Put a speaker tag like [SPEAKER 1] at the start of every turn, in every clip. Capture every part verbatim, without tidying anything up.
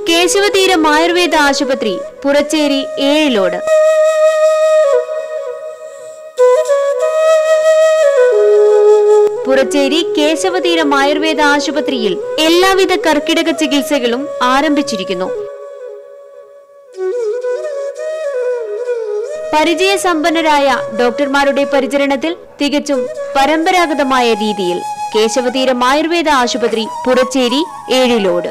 [SPEAKER 1] കേശവതീരം ആയുർവേദ ആശുപത്രി, പുറച്ചേരി, ഏഴിലോട്. പുറച്ചേരി കേശവതീരം ആയുർവേദ ആശുപത്രിയിൽ എല്ലാവിധ കർക്കിടക ചികിത്സകളും ആരംഭിച്ചിരിക്കുന്നു. പരിചയസമ്പന്നരായ ഡോക്ടർമാരുടെ പരിചരണത്തിൽ തികച്ചും പരമ്പരാഗതമായ രീതിയിൽ കേശവതീരം ആയുർവേദ ആശുപത്രി, പുറച്ചേരി, ഏഴിലോട്.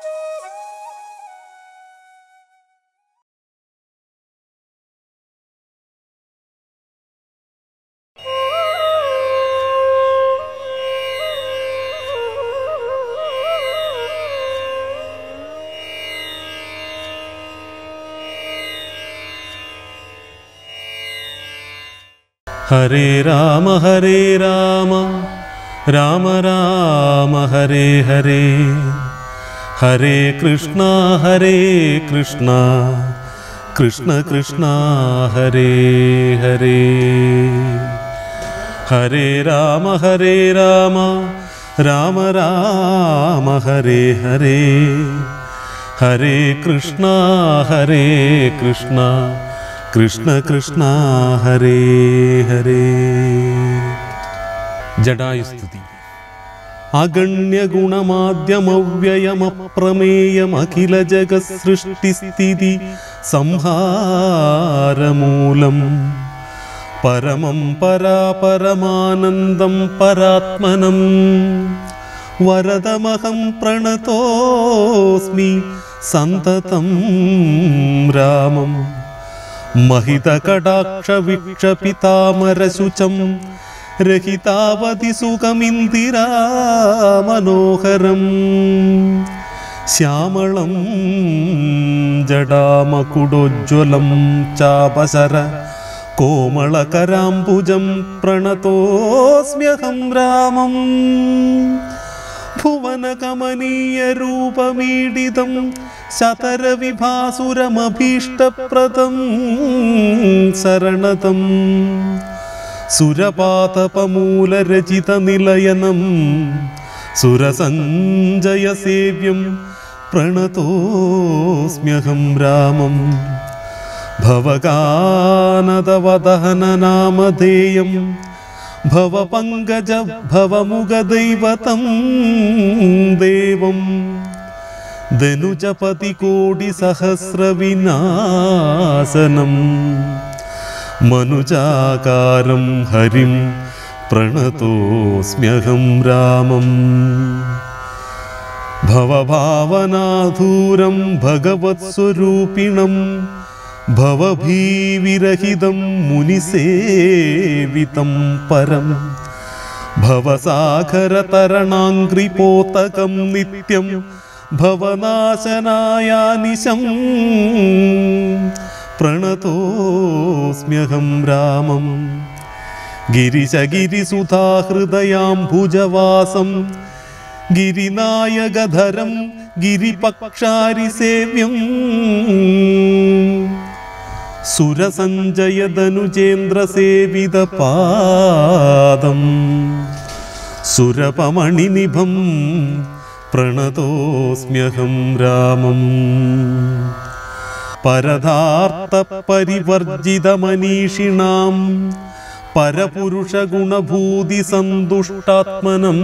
[SPEAKER 2] ഹരേ രാമ ഹരേ രാമ രാമ രാമ ഹരേ ഹരേ, ഹരേ കൃഷ്ണ ഹരേ കൃഷ്ണ കൃഷ്ണ കൃഷ്ണ ഹരേ ഹരേ. ഹരേ രാമ ഹരേ രാമ രാമ രാമ ഹരേ ഹരേ, ഹരേ കൃഷ്ണ ഹരേ കൃഷ്ണ കൃഷ്ണ കൃഷ്ണ ഹരേ ഹരേ. ജടായുസ്തുതി. അഗണ്യഗുണമാദ്യമവ്യയമപ്രമേയമഖില ജഗത്സൃഷ്ടിസ്ഥിതി സംഹാരമൂലം പരമം പരാപരമാനന്ദം പരാത്മനം വരദമഹം പ്രണതോസ്മി സന്തതം രാമം महितकटाक्षवीक्षपितामरशुचं रहितावधि सुखमिन्दिरामनोहरं श्यामलं जडामकुडोज्ज्वलं चापसर कोमलकराम्बुजं प्रणतोऽस्म्यहं रामं भुवनकमनीयरूपमीडितं शतरविभासुरमभीष्टप्रदं शरणदं सुरपातपमूलरचितनिलयनं सुरसञ्जयसेव्यं प्रणतोऽस्म्यहं रामं भवगानदवदहननामधेयं भवपङ्कज भवमुगदैवतं देवं धनुजपतिकोटिसहस्रविनाशनं मनुजाकारं हरिं प्रणतोऽस्म्यहं रामं भवभावनाधूरं भगवत्स्वरूपिणं भवभीविरहितं मुनिसेवितं परं भवसागरतरणाङ्घ्रिपोतकं नित्यं भवनाशनायानिशं प्रणतोऽस्म्यहं रामं गिरिशगिरिसुधाहृदयाम्बुजवासं गिरिनायकधरं गिरिपक्षारिसेव्यं सुरसञ्जयदनुजेन्द्रसेवितपादं सुरपमणिनिभं प्रणतोऽस्म्यहं रामं परधार्थपरिवर्जितमनीषिणां परपुरुषगुणभूतिसन्तुष्टात्मनं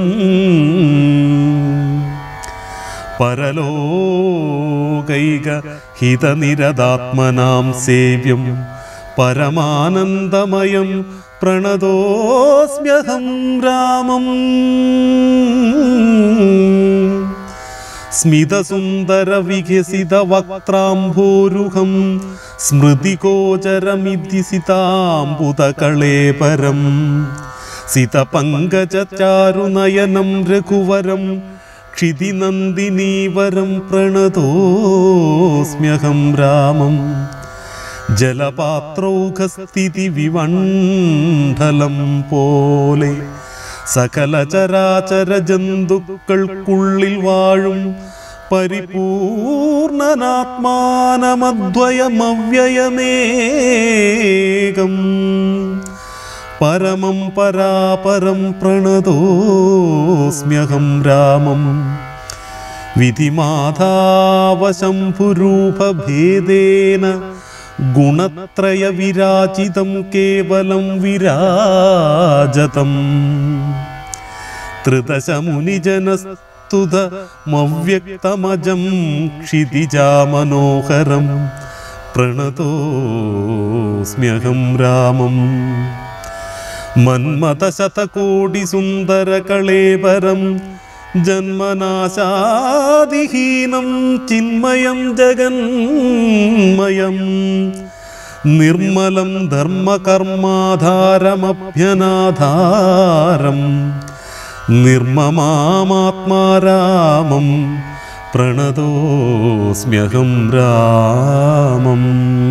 [SPEAKER 2] परलोकैकहितनिरदात्मनां सेव्यं परमानन्दमयं प्रणतोऽस्म्यहं रामं स्मितसुन्दरविकसितवक्त्राम्भोरुहं स्मृतिगोचरमिदिसिताम्बुतकळेपरं सितपङ्कजचारुनयनं रघुवरं क्षितिनन्दिनीवरं प्रणतोऽस्म्यहं रामं जलपात्रौघस्थितिविमण्डलं पोले सकलचराचर जन्तुക്കൾക്കുള്ളിൽ വാഴും പരിപൂർണനാത്മാനമദ്വയമവ്യയമേകം परमं परापरं प्रणतोऽस्म्यहं रामं വിധിമാധാവശംഭുരൂപഭേദേന ഗുണത്രയ വിരാജിതം കേവലം വിരാജതം ത്രിദശമുനിജനസ്തുതമവ്യക്തമജം ക്ഷിതിജാമനോഹരം പ്രണതോസ്മ്യഹം രാമം മന്മഥശതകോടിസുന്ദരകളേബരം ജന്മനാശാദിഹീനം ചിന്മയം ജഗന്മയം നിർമ്മലം ധർമ്മകർമാധാരമഭ്യനാധാരം നിർമ്മമാമാത്മാരാമം പ്രണതോസ്മ്യഹം രാമം.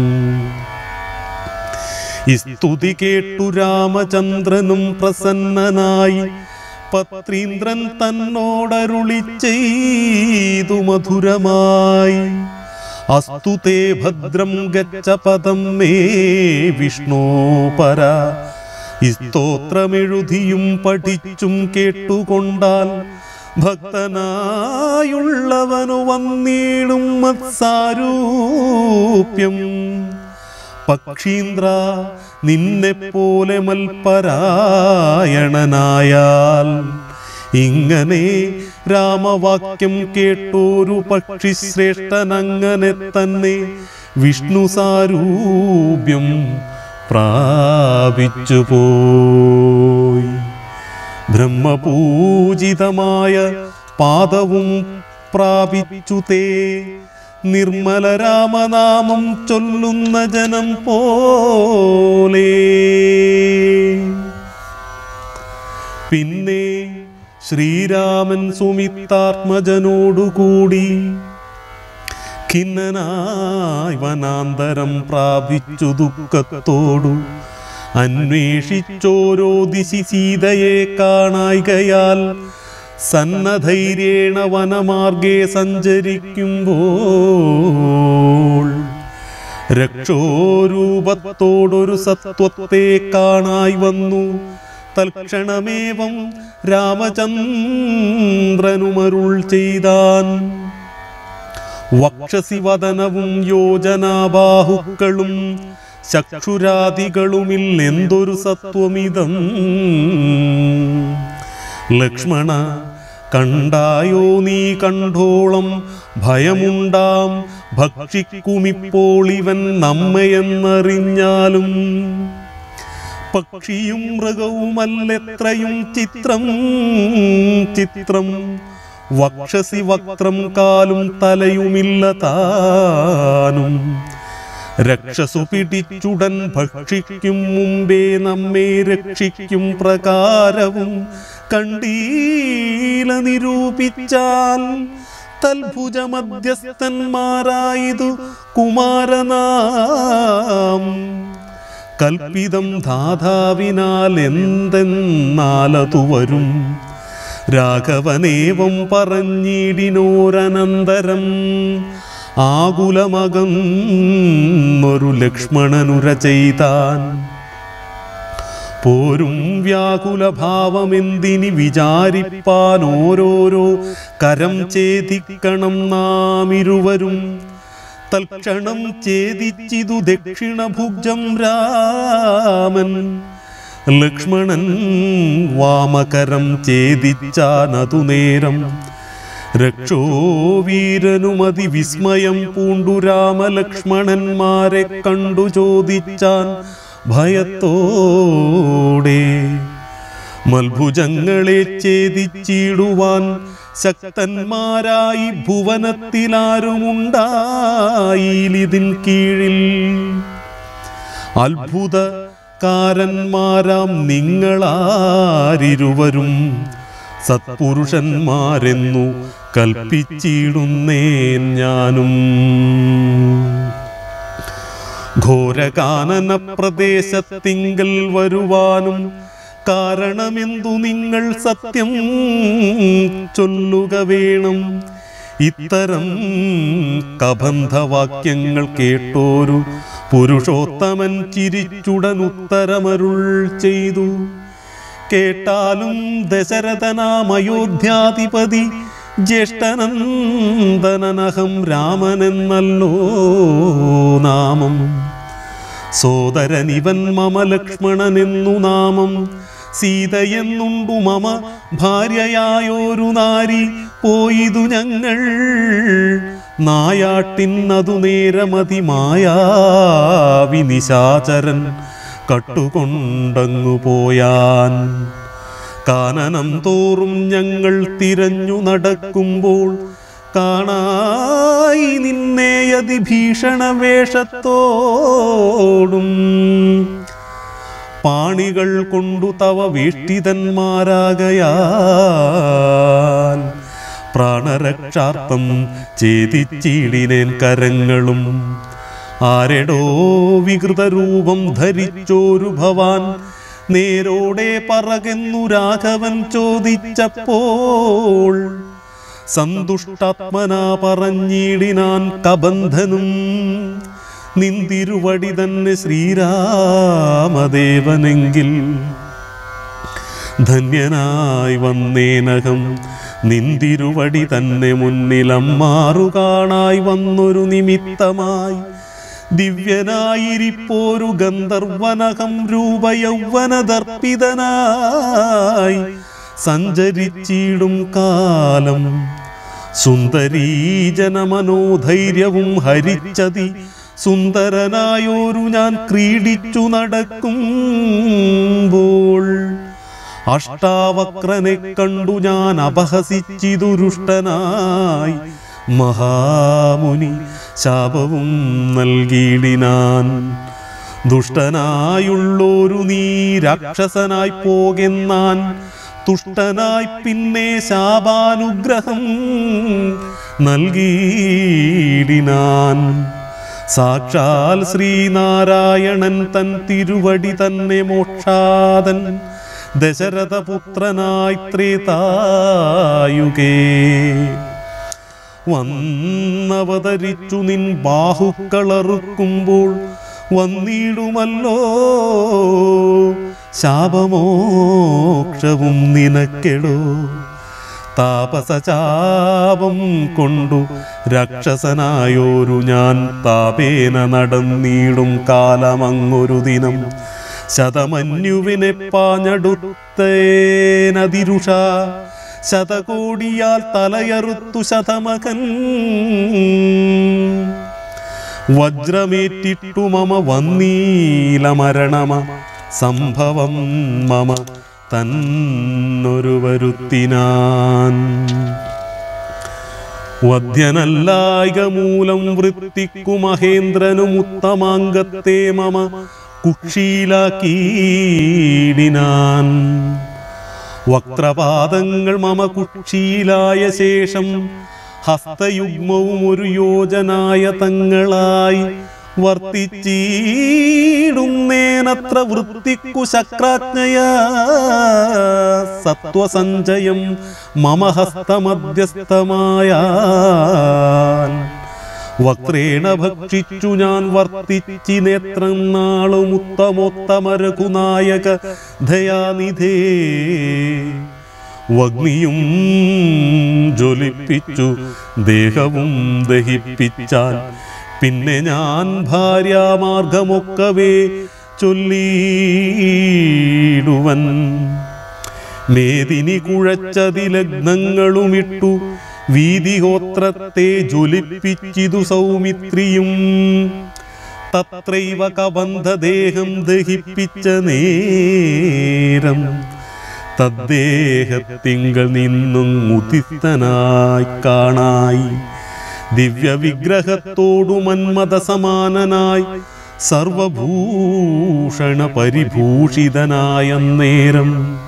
[SPEAKER 2] ഈ സ്തുതി കേട്ടു രാമചന്ദ്രനും പ്രസന്നനായി പത്രീന്ദ്രൻ തന്നോടരുളി ചെയ്തു മധുരമായി. അസ്തു തേ ഭദ്രം ഗച്ഛ പദം മേ വിഷ്ണോ പര. ഈ സ്തോത്രമെഴുതിയും പഠിച്ചും കേട്ടുകൊണ്ടാൽ ഭക്തനായുള്ളവനു വന്നിടും മത്സാരൂപ്യം. പക്ഷീന്ദ്ര നിന്നെപ്പോലെ മൽപരായണനായാൽ ഇങ്ങനെ രാമവാക്യം കേട്ടോരു പക്ഷിശ്രേഷ്ഠനങ്ങനെ തന്നെ വിഷ്ണു സാരൂപ്യം പ്രാപിച്ചു പോയി. ബ്രഹ്മപൂജിതമായ പാദവും പ്രാപിച്ചു തേ നിർമ്മല രാമനാമം ചൊല്ലുന്ന ജനം പോലെ. പിന്നെ ശ്രീരാമൻ സുമിത്താത്മജനോടുകൂടി ഖിന്നനായി വനാന്തരം പ്രാപിച്ചു ദുഃഖത്തോടു അന്വേഷിച്ചോരോ ദിശി സീതയെ കാണായികയാൽ സന്നധൈര്യേണ വനമാർഗേ സഞ്ചരിക്കുമ്പോൾ രക്ഷോരൂപത്തോടൊരു സത്വത്തെ കാണായി വന്നു. തൽക്ഷണമേവം രാമചന്ദ്രനുമരുൾ ചെയ്താൻ. വക്ഷസി വദനവും യോജനാബാഹുക്കളും ചക്ഷുരാദികളുമില്ലെന്തൊരു സത്വമിതം. ലക്ഷ്മണ കണ്ടായോ നീ കണ്ടോളം ഭയമുണ്ടാം ഭക്ഷിക്കുമിപ്പോൾ ഇവൻ നമ്മയെന്നറിഞ്ഞാലും. പക്ഷിയും മൃഗവുമല്ലെത്രയും ചിത്രം ചിത്രം. വക്ഷസി വക്രം കാലും തലയുമില്ല താനും. രക്ഷസു പിടിച്ചുടൻ ഭക്ഷിക്കും മുമ്പേ നമ്മെ രക്ഷിക്കും പ്രകാരവും കണ്ടീല നിരൂപിച്ചാൽ തൽഭുജ മധ്യസ്ഥന്മാരായതു കുമാരനാം. കൽപ്പിതം ധാതാവിനാൽ എന്തെന്നാലതു വരും. രാഘവനേവം പറഞ്ഞിടിനോരനന്തരം ആകുലമകന്നൊരു ലക്ഷ്മണനുര ചെയ്താൻ. പോരും വ്യാകുലഭാവമെന്തിനി വിചാരിപ്പാൻ ഓരോരോ കരം ഛേദിക്കണം നാം ഇരുവരും. തൽക്ഷണം ഛേദിച്ചിതു ദക്ഷിണഭുജം രാമൻ. ലക്ഷ്മണൻ വാമകരം ഛേദിച്ചാനതു നേരം. രക്ഷോവീരനുമതി വിസ്മയം പൂണ്ടു രാമലക്ഷ്മണന്മാരെ കണ്ടു ചോദിച്ചാൻ ഭയത്തോടെ. മൽഭുജങ്ങളെ ഛേദിച്ചിടുവാൻ ശക്തന്മാരായി ഭുവനത്തിലാരുമുണ്ടായിലിതിൻ കീഴിൽ. അത്ഭുതകാരന്മാരാം നിങ്ങളാരിരുവരും സത്പുരുഷന്മാരെന്നു കൽപ്പിച്ചിടുന്നേൻ ഞാനും. ഘോരകാനന പ്രദേശത്തിങ്കൽ വരുവാനും കാരണമെന്തു നിങ്ങൾ സത്യം ചൊല്ലുക വേണം. ഇത്തരം കബന്ധവാക്യങ്ങൾ കേട്ടോരു പുരുഷോത്തമൻ ചിരിച്ചുടൻ ഉത്തരമരുൾ ചെയ്തു. കേട്ടാലും ദശരഥനാം അയോധ്യാധിപതി ജ്യേഷ്ഠനന്ദനനഹം രാമനെന്നല്ലോ നാമം. സോദരനിവൻ മമ ലക്ഷ്മണനെന്നു നാമം. സീതയെന്നുണ്ടു മമ ഭാര്യയായൊരു നാരി. പോയിതു ഞങ്ങൾ നായാട്ടിന്നതു നേരമതി മായാവി നിശാചരൻ കട്ടുകൊണ്ടങ്ങു പോയാൻ. കാനനം തോറും ഞങ്ങൾ തിരഞ്ഞു നടക്കുമ്പോൾ കാണായി നിന്നെ അതിഭീഷണ വേഷത്തോടും. പാണികൾ കൊണ്ടു തവ വേഷ്ടിതന്മാരാകയാൽ പ്രാണരക്ഷാർത്ഥം ഛേദിച്ചിടിനേൻ കരങ്ങളും. ആരെടോ വികൃതരൂപം ധരിച്ചോരു ഭവാൻ നേരോടെ പറകെന്നു രാഘവൻ ചോദിച്ചപ്പോൾ സന്തുഷ്ടാത്മനാ പറഞ്ഞിടിനാൻ കബന്ധനും. നിന്തിരുവടി തന്നെ ശ്രീരാമദേവനെങ്കിൽ ധന്യനായി വന്നേനകം. നിന്തിരുവടി തന്നെ മുന്നിലമ്മാറു കാണായി വന്നൊരു നിമിത്തമായി ദിവ്യനായിരിപ്പോരു ഗന്ധർവനകം രൂപയൗവനദർപ്പിതനായി സഞ്ചരിച്ചിടും കാലം. സുന്ദരീജനമനോധൈര്യവും ഹരിച്ചതി സുന്ദരനായോരു ഞാൻ ക്രീഡിച്ചു നടക്കുമ്പോൾ അഷ്ടാവക്രനെ കണ്ടു ഞാൻ അപഹസിച്ചിതു ദുഷ്ടനായി. മഹാമുനി ശാപവും നൽകിയിടിനാൻ. ദുഷ്ടനായുള്ളൊരു നീ രാക്ഷസനായി പോകെന്നാൻ. തുഷ്ടനായി പിന്നെ ശാപാനുഗ്രഹം നൽകിയിടിനാൻ. സാക്ഷാൽ ശ്രീനാരായണൻ തൻ തിരുവടി തന്നെ മോക്ഷാദൻ ദശരഥപുത്രനായി ത്രേതായുഗേ വന്നവതരിച്ചു നിൻ ബാഹുക്കളറുക്കുമ്പോൾ വന്നിടുമല്ലോ ശാപമോക്ഷവും നിനക്കെടോ. താപസചാപം കൊണ്ടു രാക്ഷസനായോരു ഞാൻ താപേന നടന്നിടും കാലമങ്ങൊരു ദിനം. ശതമന്യുവിനെ പാഞ്ഞടുത്തേനതിരുഷ ശതകോടിയാൽ തലയറുത്തു ശതമകൻ. വജ്രമേറ്റിട്ടു മമ വന്നീല മരണമ സംഭവം മമ തന്നൊരു വരുത്തിനാൻ. വധ്യനല്ലായിക മൂലം വൃത്തിക്കു മഹേന്ദ്രനും ഉത്തമാംഗത്തെ മമ കുക്ഷീലാക്കീടിനാൻ. വക്രപാദങ്ങൾ മമ കുക്ഷീലായ ശേഷം ഹസ്തയുഗ്മവും ഒരു യോജനായ തങ്ങളായി വർത്തിച്ചീടുന്നേനത്ര വൃത്തിക്കു ശക്രാജ്ഞയാ സത്വസഞ്ചയം മമ ഹസ്തമധ്യസ്ഥമായ. വക്രേണ ഭക്ഷിച്ചു ഞാൻ വർത്തിച്ചി നേത്രം നാളും ഉത്തമോത്തമരഘുനായക ദയാനിധേ. വഗ്നിയും ജ്വലിപ്പിച്ചു ദേഹവും ദഹിപ്പിച്ചാൽ പിന്നെ ഞാൻ ഭാര്യാമാർഗമൊക്കവേ ചൊല്ലിടുവൻ. മേദിനി കുഴച്ചതിലഗ്നങ്ങളുമിട്ടു വീതിഹോത്രത്തെ ജ്വലിപ്പിച്ചിതു സൗമിത്രിയും. തത്രൈവ കബന്ധദേഹം ദഹിപ്പിച്ച നേരം തദ്ദേഹത്തിങ്കൽ നിന്നും ഉദിതനായി കാണായി. ദിവ്യവിഗ്രഹത്തോടു മന്മത സമാനനായി സർവഭൂഷണ പരിഭൂഷിതനായ നേരം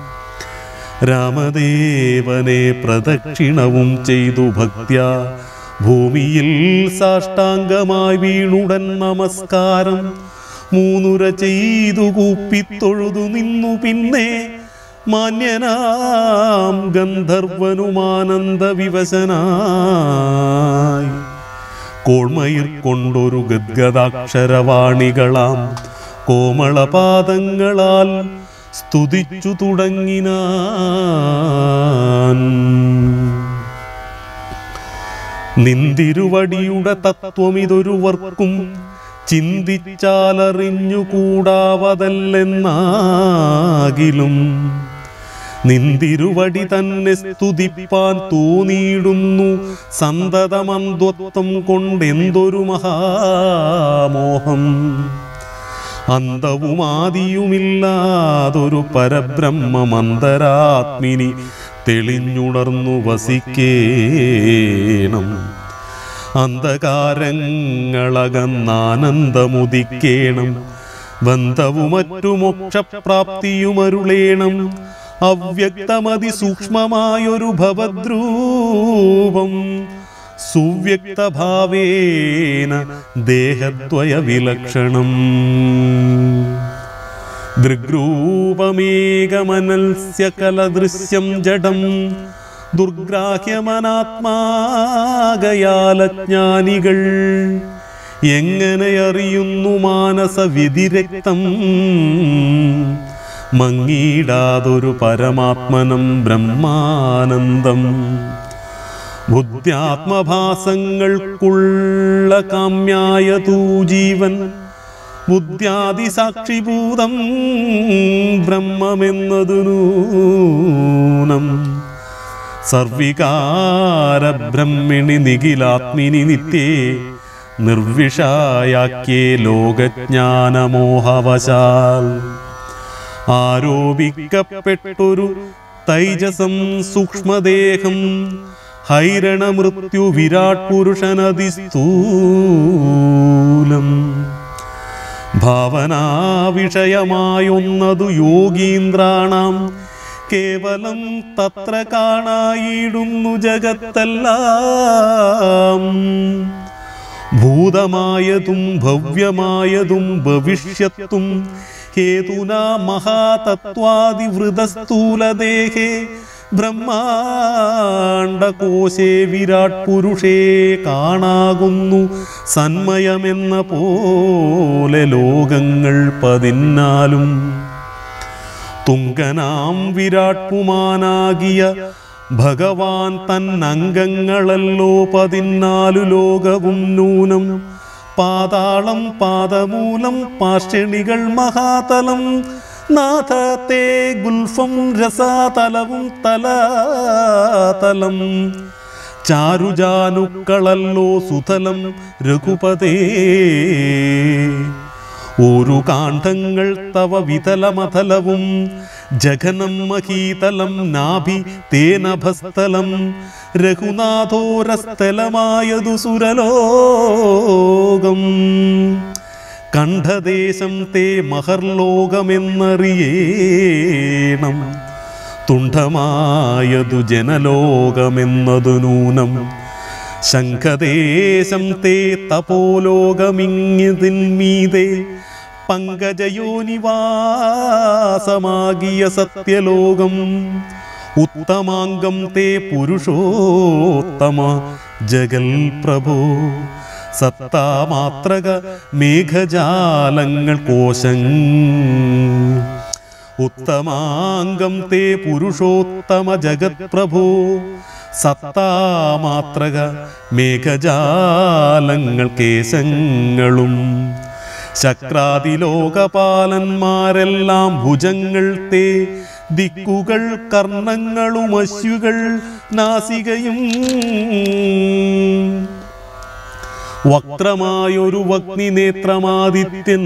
[SPEAKER 2] രാമദേവനെ പ്രദക്ഷിണവും ചെയ്തു ഭക്ത്യാ ഭൂമിയിൽ സാഷ്ടാംഗമായി വീണുടൻ നമസ്കാരം മൂന്നുര ചെയ്തു കൂപ്പിത്തൊഴുതു നിന്നു. പിന്നെ മാന്യനാം ഗന്ധർവനുമാനന്ദ വിവശനായി കോൾമയിർ കൊണ്ടൊരു ഗദ്ഗദാക്ഷരവാണികളാം കോമളപാദങ്ങളാൽ സ്തുതിച്ചു തുടങ്ങിനാൻ. നിന്തിരുവടിയുടെ തത്വമിതൊരുവർക്കും ചിന്തിച്ചാലറിഞ്ഞുകൂടാവതല്ലെന്നാകിലും നിന്തിരുവടി തന്നെ സ്തുതിപ്പാൻ തോന്നിയിടുന്നു സന്തതമന്ധ്വത്വം കൊണ്ടെന്തൊരു മഹാമോഹം. അന്തവുമാദിയുമില്ലാതൊരു പരബ്രഹ്മമന്തരാത്മിനി തെളിഞ്ഞുണർന്നു വസിക്കേണം. അന്ധകാരങ്ങളകന്നാനന്ദമുദിക്കേണം. ബന്ധവും മറ്റു മോക്ഷപ്രാപ്തിയുമരുളേണം. അവ്യക്തമതി സൂക്ഷ്മമായൊരു ഭവദ്രൂപം സുവ്യക്തഭാവേന ദേഹദ്വയ വിലക്ഷണം. ദൃഗ്രൂപമേകമനൽസ്യ കലദൃശ്യം ജഡം ദുർഗ്രാഹ്യമനാത്മാകയാലജ്ഞാനികൾ എങ്ങനെ അറിയുന്നു മാനസവിധിരക്തം മങ്ങിടാതൊരു പരമാത്മനം ബ്രഹ്മാനന്ദം. ബുദ്ധ്യാത്മഭാസങ്ങൾക്കുള്ള കാമ്യായ തൂ ജീവൻ ബുദ്ധ്യാദിസാക്ഷിഭൂതം ബ്രഹ്മമെന്നതു നൂനം. സർവികാര ബ്രഹ്മിണി നിഖിലാത്മിനി നിത്യേ നിർവിഷായാക്യേ ലോകജ്ഞാനമോഹവശാൽ ആരോപിക്കപ്പെട്ടൊരു തൈജസം സൂക്ഷ്മദേഹം ഹൈരണമൃത്യു വിരാട് പുരുഷനതിസ്ഥൂലം. ഭാവനാവിഷയമായൊന്നതു യോഗീന്ദ്രാണാം കേവലം തത്ര കാണായിടുന്നു ജഗത്തെല്ലാം. ഭൂതമായതും ഭവ്യമായതും ഭവിഷ്യത്തും ഹേതുനാ മഹാതത്വാദിവൃതസ്ഥൂലദേഹേ ബ്രഹ്മാണ്ഡകോശേ വിരാട് പുരുഷേ കാണാകുന്നു സന്മയമെന്ന പോലെ ലോകങ്ങൾ പതിനാലും. തുങ്കനാം വിരാട് പുമാനാകിയ ഭഗവാൻ തന്നംഗങ്ങളല്ലോ പതിനാലു ലോകവും നൂനം. പാതാളം പാദമൂലം പാർശ്വണികൾ മഹാതലം നാഥത്തെ ഗുൽഫം രസാതലവും തലാതലം. ചാരുജാനുക്കളല്ലോ സുതലം രഘുപതേ. ഒരു കാണ്ഡങ്ങൾ തവ വിതലമതലവും ജഘനം മഹീതലം നാഭി തേനഭസ്ഥലം. രഘുനാഥോരസ്ഥലമായതു സുരലോകം. കണ്ഠദേശം തേ മഹർലോകമെന്നറിയേണം. തുണ്ഡമായതു ജനലോകമെന്നതു നൂനം. ശംഖദേശം തേ തപോലോകമിങ്ങിതിന്മീതെ പങ്കജയോനിവാസമാകിയ സത്യലോകം. ഉത്തമാംഗം തേ പുരുഷോത്തമ ജഗൽ പ്രഭോ. സത്താമാത്രക മേഘജാലങ്ങൾ കോശം. ഉത്തമാംഗം തേ പുരുഷോത്തമ ജഗത് പ്രഭോ. സത്താമാത്രക മേഘജാലങ്ങൾ കേശങ്ങളും. ശക്രാതിലോകപാലന്മാരെല്ലാം ഭുജങ്ങൾ തേ. ദിക്കുകൾ കർണങ്ങളും അശ്വുകൾ നാസികയും. വക്രമായൊരു വഗ്നിനേത്രമാദിത്യൻ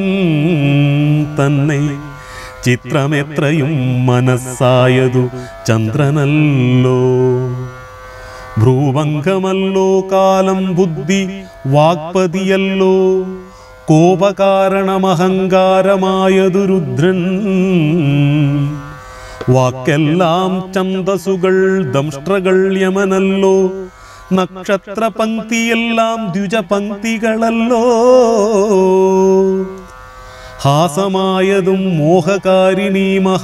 [SPEAKER 2] തന്നെ. ചിത്രമെത്രയും മനസ്സായതു ചന്ദ്രനല്ലോ. ഭ്രൂഭംഗമല്ലോ കാലം ബുദ്ധി വാഗ്പതിയല്ലോ. കോപകാരണമഹങ്കാരമായതു രുദ്രൻ. വാക്കെല്ലാം ഛന്ദസുകൾ ദംഷ്ട്രകൾ യമനല്ലോ. നക്ഷത്ര പങ്ക്തിയെല്ലാം ദ്വിജപങ്ക്തികളല്ലോ. ഹാസമായതും മോഹകാരിണീ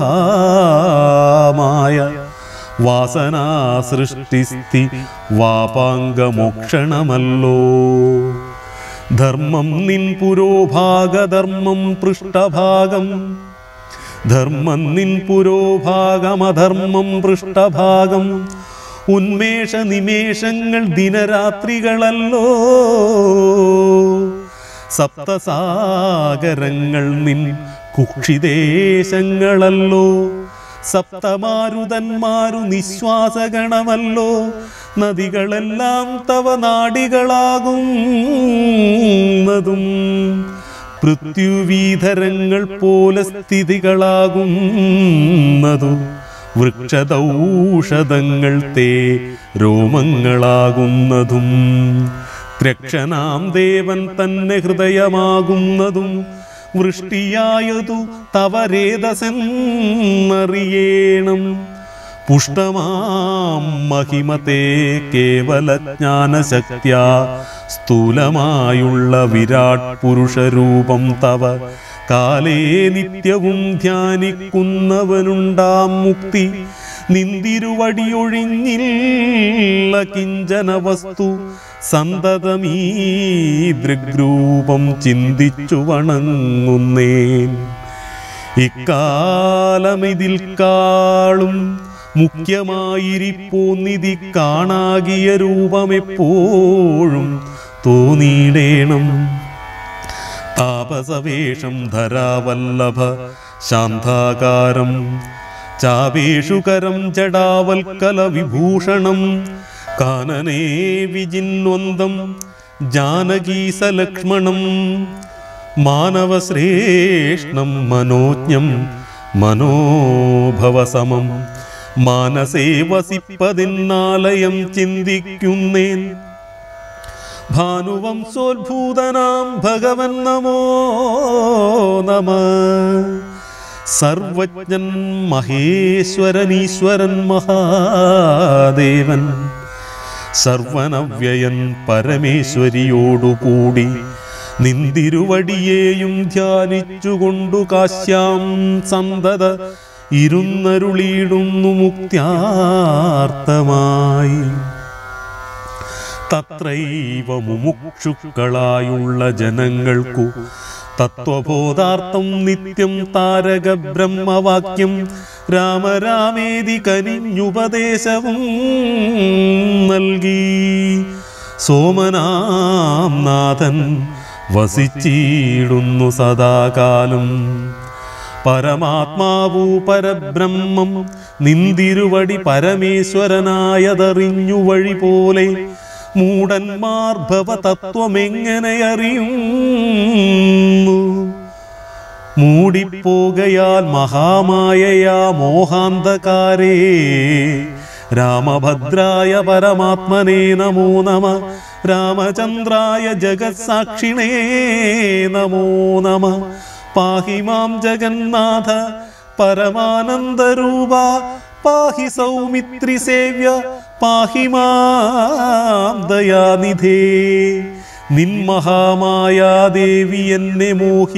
[SPEAKER 2] മഹാമായ. വാസനാ സൃഷ്ടിസ്ഥി വാപാംഗമോക്ഷണമല്ലോ. ധർമ്മം നിൻ പുരോഭാഗധർമ്മം പൃഷ്ഠഭാഗം. ധർമ്മം നിൻ പുരോഭാഗമധർമ്മം പൃഷ്ഠഭാഗം. ഉന്മേഷ നിമേഷങ്ങൾ ദിനരാത്രികളല്ലോ. സപ്തസാഗരങ്ങൾ നിൻ കുക്ഷിദേശങ്ങളല്ലോ. സപ്തമാരുതന്മാരു നിശ്വാസഗണമല്ലോ. നദികളെല്ലാം തവ നാടികളാകുന്നതും പൃഥ്വീധരങ്ങൾ പോലെ സ്ഥിതികളാകുന്നതു. വൃക്ഷദൗഷധങ്ങൾ തേ രോമങ്ങളാകുന്നതും ത്രക്ഷനാം ദേവൻ തന്നെ ഹൃദയമാകുന്നതും വൃഷ്ടിയായതു തവ രേതസെന്നറിയേണം. പുഷ്ടമാം മഹിമതേ കേവല ജ്ഞാനശക്ത്യാ സ്ഥൂലമായുള്ള വിരാട് പുരുഷരൂപം തവ കാലേ നിത്യവും ധ്യാനിക്കുന്നവനുണ്ടാം മുക്തി. നിന്തിരുവടിയൊഴിഞ്ഞില്ല കിഞ്ചന വസ്തു. സന്തതമീ ദൃഗ്രൂപം ചിന്തിച്ചു വണങ്ങുന്നേൻ. ഇക്കാലമിതിൽ കാളും മുഖ്യമായിരിപ്പോന്നിതി കാണാകിയ രൂപമെപ്പോഴും തോന്നിയിടേണം. താപസവേഷം ധരാവല്ലഭ ശാന്താകാരം ചാവേഷുകരം ജടാവൽക്കല വിഭൂഷണം. കാനനേ വിജിന്വന്തം ജാനകീസലക്ഷ്മണം. മാനവശ്രേഷ്ഠം മനോജ്ഞം മനോഭവസമം. മാനസേ വസിപ്പതിന്നാലയം ചിന്തിക്കുന്നേൻ. ഭാനുവംശോദ്ഭൂതനാം ഭഗവൻ നമോ നമ. സർവജ്ഞൻ മഹേശ്വരനീശ്വരൻ മഹാദേവൻ. സർവനവ്യയൻ പരമേശ്വരിയോടുകൂടി നിന്തിരുവടിയേയും ധ്യാനിച്ചുകൊണ്ടു കാശ്യാം സന്തത ഇരുന്നരുളിയിടുന്നു മുക്ത്യാർത്ഥമായി. തത്രൈവ മുമുക്ഷുക്കളായുള്ള ജനങ്ങൾക്കു തത്വബോധാർത്ഥം നിത്യം താരക ബ്രഹ്മവാക്യം രാമരാമേതി കനിഞ്ഞുപദേശവും നൽകി. സോമനാം നാഥൻ വസിച്ചിടുന്നു സദാകാലം. പരമാത്മാവു പരബ്രഹ്മം നിന്തിരുവടി പരമേശ്വരനായതറിഞ്ഞു വഴി പോലെ മൂഢന്മാർ ഭവതത്വമെങ്ങനെ അറിയുന്നു? മൂടിപ്പോകയാൽ മഹാമായയാ മോഹാന്തകാരേ. രാമഭദ്രായ പരമാത്മനേ നമോ നമ. രാമചന്ദ്രായ ജഗത്സാക്ഷിണേ നമോ നമ. പാഹി മാം ജഗന്നാഥ പരമാനന്ദരൂപ. പാഹി സൗമിത്രി സേവ്യ പാഹി മാം ദയാനിധേ. നിൻമഹാമായാദേവി എന്നെ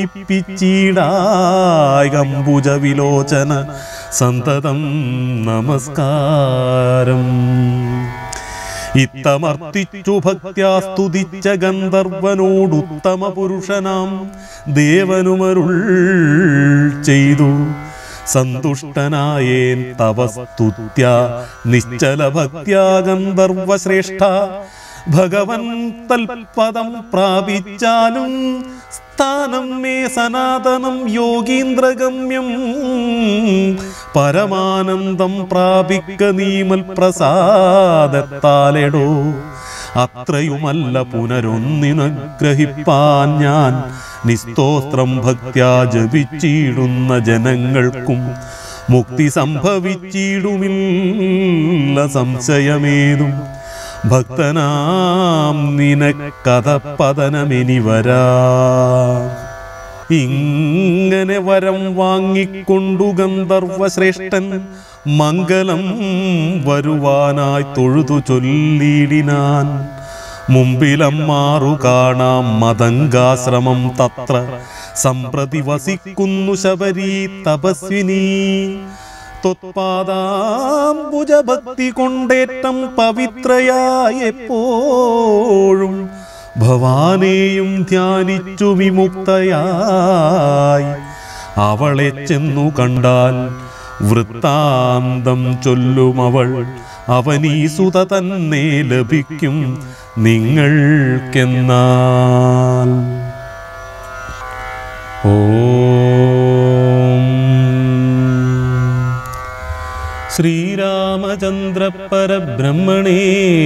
[SPEAKER 2] മോഹിപ്പിച്ചിടായംബുജ വിലോചന സന്തതം നമസ്കാരം. ഇത്തമർത്തിച്ചു ഭക്ത്യാ സ്തുതിച്ച ഗന്ധർവനോടുത്തമ പുരുഷനാം ദേവനുമരുൾ ചെയ്തു. സന്തുഷ്ടനായേൻ തവ സ്തുത്യ നിശ്ചല ഭക്ത്യാ ഗന്ധർവശ്രേഷ്ഠ. ഭഗവൻ തൽപദം പ്രാപിച്ചാലും സ്ഥാനം മേ സനാതനം യോഗീന്ദ്രഗമ്യം. പരമാനന്ദം പ്രാപിക്ക നീമൽ പ്രസാദത്താലെടോ. അത്രയുമല്ല പുനരൊന്നിനഗ്രഹിപ്പാൻ ഞാൻ നിസ്തോത്രം ഭക്ത്യാ ജപിച്ചിടുന്ന ജനങ്ങൾക്കും മുക്തി സംഭവിച്ചിടുമില്ല സംശയമേതും. ഭക്തനാം നിനക്കഥ പതനമിനി വരാ. ഇങ്ങനെ വരം വാങ്ങിക്കൊണ്ടു ഗന്ധർവശ്രേഷ്ഠൻ മംഗളം വരുവാനായി തൊഴുതു ചൊല്ലിടിനാൻ. മുമ്പിലമ്മാറു കാണാം മതംഗാശ്രമം തത്ര സംപ്രതി വസിക്കുന്നു ശബരീ തപസ്വിനി. ത്വത്പാദാംബുജഭക്തി കൊണ്ടേറ്റം പവിത്രയായെപ്പോഴും ഭവാനെയും ധ്യാനിച്ചു വിമുക്തയായി. അവളെ ചെന്നു കണ്ടാൽ വൃത്താന്തം ചൊല്ലുമവൾ അവനീസുത തന്നെ ലഭിക്കും നിങ്ങൾക്കെന്നാൽ. ഓം ശ്രീരാമചന്ദ്ര പരബ്രഹ്മണേ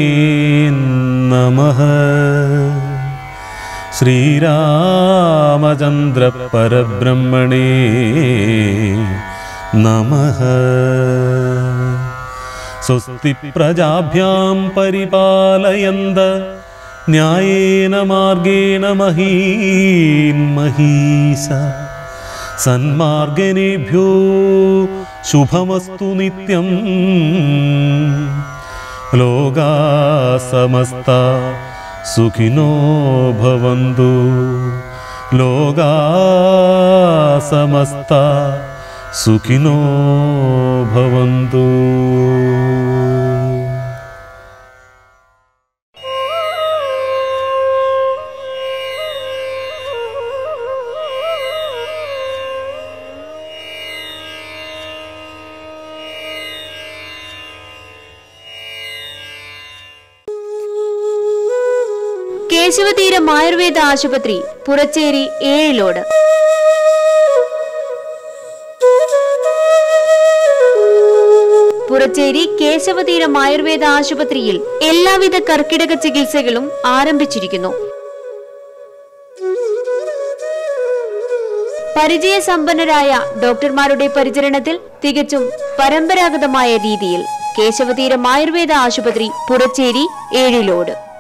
[SPEAKER 2] നമഃ. ശ്രീരാമചന്ദ്ര പരബ്രഹ്മണേ നമഃ. സ്വസ്തി പ്രജാഭ്യാം പരിപാലയന്ത ന്യായേന മാർഗേണ മഹീൻ മഹീസ. സന്മാർഗനേഭ്യോ ശുഭമസ്തു നിത്യം. ലോകാ സമസ്ത സുഖിനോ ഭവന്തു. ലോകാ സമസ്ത സുഖിനോ ഭവന്തു.
[SPEAKER 1] കേശവതീരം ആയുർവേദ ആശുപത്രി, പുറച്ചേരി, ഏഴിലോട്. പുറച്ചേരി കേശവതീരം ആയുർവേദ ആശുപത്രിയിൽ എല്ലാവിധ കർക്കിടക ചികിത്സകളും ആരംഭിച്ചിരിക്കുന്നു. പരിചയസമ്പന്നരായ ഡോക്ടർമാരുടെ പരിചരണത്തിൽ തികച്ചും പരമ്പരാഗതമായ രീതിയിൽ കേശവതീരം ആയുർവേദ ആശുപത്രി, പുറച്ചേരി, ഏഴിലോട്.